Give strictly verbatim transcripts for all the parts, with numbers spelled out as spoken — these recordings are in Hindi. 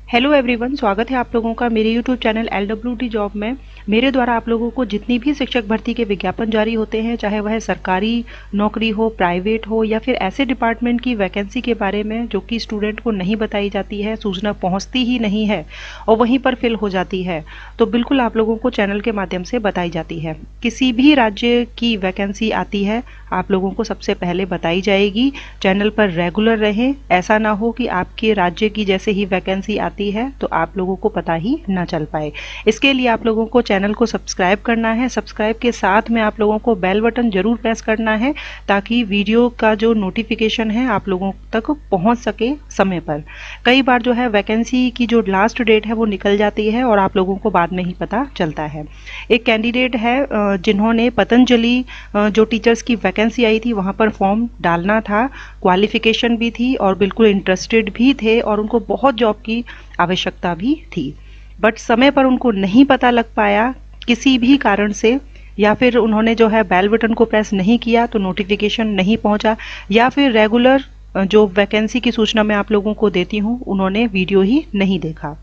हेलो एवरीवन, स्वागत है आप लोगों का मेरे YouTube channel L W D job में। मेरे द्वारा आप लोगों को जितनी भी शिक्षक भर्ती के विज्ञापन जारी होते हैं, चाहे वह सरकारी नौकरी हो, प्राइवेट हो या फिर ऐसे डिपार्टमेंट की वैकेंसी के बारे में जो कि स्टूडेंट को नहीं बताई जाती है, सूचना पहुंचती ही नहीं है और वहीं पर फिल हो जाती है, तो बिल्कुल आप लोगों को चैनल के माध्यम से बताई जाती है। किसी भी राज्य की वैकेंसी आती है आप लोगों को सबसे पहले बताई जाएगी। चैनल पर रेगुलर रहें, ऐसा ना हो कि आपके राज्य की जैसे ही वैकेंसी आती है तो आप लोगों को पता ही ना चल पाए। इसके लिए आप लोगों को चैनल को सब्सक्राइब करना है। सब्सक्राइब के साथ में आप लोगों को बेल बटन जरूर प्रेस करना है ताकि वीडियो का जो नोटिफिकेशन है आप लोगों तक पहुंच सके समय पर। कई बार जो है वैकेंसी की जो लास्ट डेट है वो निकल जाती है और आप लोगों को बाद में ही पता चलता है। एक कैंडिडेट है जिन्होंने पतंजलि जो टीचर्स की वैकेंसी आई थी वहां पर फॉर्म डालना था, क्वालिफिकेशन भी थी और बिल्कुल इंटरेस्टेड भी थे और उनको बहुत जॉब की आवश्यकता भी थी, बट समय पर उनको नहीं पता लग पाया किसी भी कारण से, या फिर उन्होंने जो है बेल बटन को प्रेस नहीं किया तो नोटिफिकेशन नहीं पहुंचा, या फिर रेगुलर जो वैकेंसी की सूचना मैं आप लोगों को देती हूं उन्होंने वीडियो ही नहीं देखा।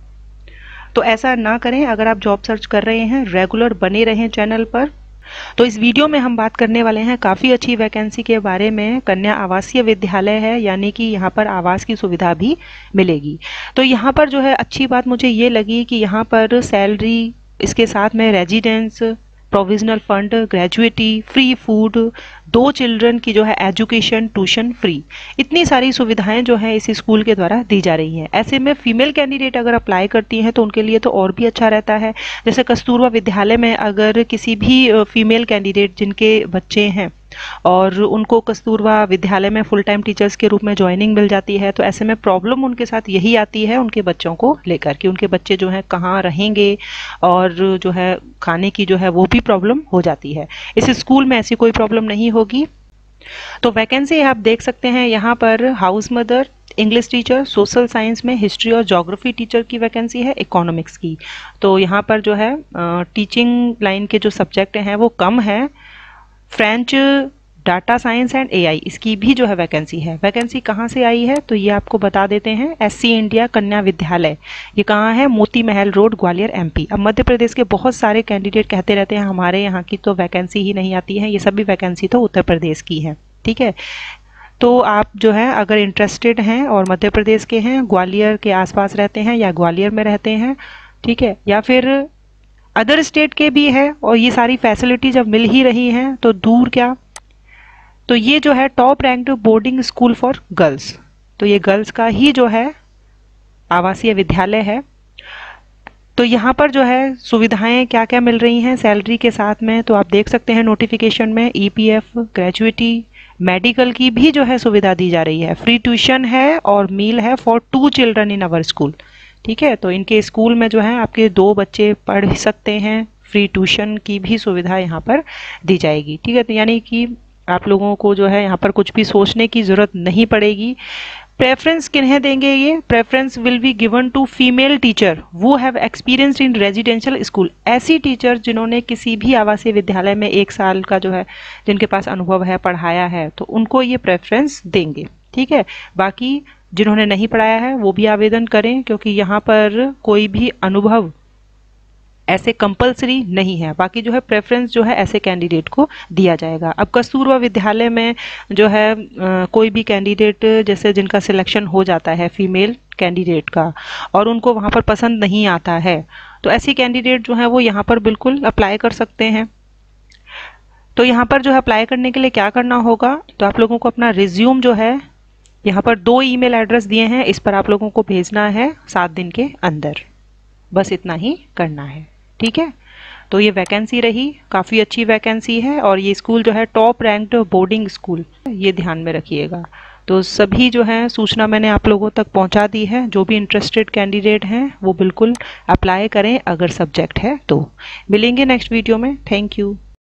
तो ऐसा ना करें। अगर आप जॉब सर्च कर रहे हैं रेगुलर बने रहें चैनल पर। तो इस वीडियो में हम बात करने वाले हैं काफ़ी अच्छी वैकेंसी के बारे में। कन्या आवासीय विद्यालय है, यानी कि यहाँ पर आवास की सुविधा भी मिलेगी। तो यहाँ पर जो है अच्छी बात मुझे ये लगी कि यहाँ पर सैलरी, इसके साथ में residence, provisional fund, gratuity, free food, दो चिल्ड्रन की जो है एजुकेशन, ट्यूशन फ्री, इतनी सारी सुविधाएं जो है इस स्कूल के द्वारा दी जा रही हैं। ऐसे में फीमेल कैंडिडेट अगर अप्लाई करती हैं तो उनके लिए तो और भी अच्छा रहता है। जैसे कस्तूरबा विद्यालय में अगर किसी भी फीमेल कैंडिडेट जिनके बच्चे हैं और उनको कस्तूरबा विद्यालय में फुल टाइम टीचर्स के रूप में ज्वाइनिंग मिल जाती है, तो ऐसे में प्रॉब्लम उनके साथ यही आती है उनके बच्चों को लेकर कि उनके बच्चे जो है कहाँ रहेंगे और जो है खाने की जो है वो भी प्रॉब्लम हो जाती है। इस स्कूल में ऐसी कोई प्रॉब्लम नहीं होगी। तो वैकेंसी आप देख सकते हैं यहाँ पर house mother, English teacher, social science में हिस्ट्री और ज्योग्राफी टीचर की वैकेंसी है, इकोनॉमिक्स की। तो यहाँ पर जो है टीचिंग लाइन के जो सब्जेक्ट हैं वो कम है। French, data science and AI, इसकी भी जो है वैकेंसी है। वैकेंसी कहाँ से आई है तो ये आपको बता देते हैं। एससी इंडिया कन्या विद्यालय, ये कहाँ है? Moti Mahal road, Gwalior, MP. अब मध्य प्रदेश के बहुत सारे कैंडिडेट कहते रहते हैं हमारे यहाँ की तो वैकेंसी ही नहीं आती है। ये सभी वैकेंसी तो उत्तर प्रदेश की है, ठीक है। तो आप जो है अगर इंटरेस्टेड हैं और मध्य प्रदेश के हैं, ग्वालियर के आसपास रहते हैं या ग्वालियर में रहते हैं, ठीक है, या फिर अदर स्टेट के भी है और ये सारी फैसिलिटी जब मिल ही रही हैं तो दूर क्या। तो ये जो है top ranked boarding school for girls, तो ये गर्ल्स का ही जो है आवासीय विद्यालय है। तो यहाँ पर जो है सुविधाएं क्या क्या मिल रही हैं सैलरी के साथ में, तो आप देख सकते हैं नोटिफिकेशन में। ईपीएफ, ग्रेजुएटी, मेडिकल की भी जो है सुविधा दी जा रही है। फ्री ट्यूशन है और मील है for two children in our school, ठीक है। तो इनके स्कूल में जो है आपके दो बच्चे पढ़ सकते हैं। फ्री ट्यूशन की भी सुविधा यहाँ पर दी जाएगी, ठीक है। तो यानी कि आप लोगों को जो है यहाँ पर कुछ भी सोचने की जरूरत नहीं पड़ेगी। प्रेफरेंस किन्हें देंगे? ये preference will be given to female teacher who have experience in residential school. ऐसी टीचर जिन्होंने किसी भी आवासीय विद्यालय में एक साल का जो है जिनके पास अनुभव है, पढ़ाया है, तो उनको ये प्रेफरेंस देंगे, ठीक है। बाकी जिन्होंने नहीं पढ़ाया है वो भी आवेदन करें, क्योंकि यहाँ पर कोई भी अनुभव ऐसे कंपलसरी नहीं है। बाकी जो है प्रेफरेंस जो है ऐसे कैंडिडेट को दिया जाएगा। अब कस्तूरबा विद्यालय में जो है आ, कोई भी कैंडिडेट जैसे जिनका सिलेक्शन हो जाता है फीमेल कैंडिडेट का और उनको वहाँ पर पसंद नहीं आता है, तो ऐसे कैंडिडेट जो है वो यहाँ पर बिल्कुल अप्लाई कर सकते हैं। तो यहाँ पर जो है अप्लाई करने के लिए क्या करना होगा, तो आप लोगों को अपना रिज्यूम जो है यहाँ पर दो ईमेल एड्रेस दिए हैं, इस पर आप लोगों को भेजना है सात दिन के अंदर। बस इतना ही करना है, ठीक है। तो ये वैकेंसी रही, काफ़ी अच्छी वैकेंसी है और ये स्कूल जो है टॉप रैंक्ड बोर्डिंग स्कूल, ये ध्यान में रखिएगा। तो सभी जो है सूचना मैंने आप लोगों तक पहुंचा दी है। जो भी इंटरेस्टेड कैंडिडेट हैं वो बिल्कुल अप्लाई करें अगर सब्जेक्ट है तो। मिलेंगे नेक्स्ट वीडियो में। Thank you.